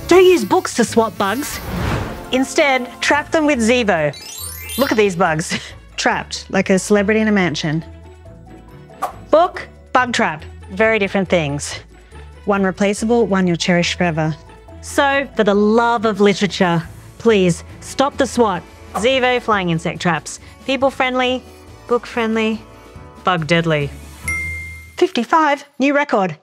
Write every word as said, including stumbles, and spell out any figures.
Don't use books to swat bugs. Instead, trap them with Zevo. Look at these bugs. Trapped, like a celebrity in a mansion. Book, bug trap. Very different things. One replaceable, one you'll cherish forever. So, for the love of literature, please stop the swat. Zevo Flying Insect Traps. People friendly, book friendly, bug deadly. fifty-five, new record.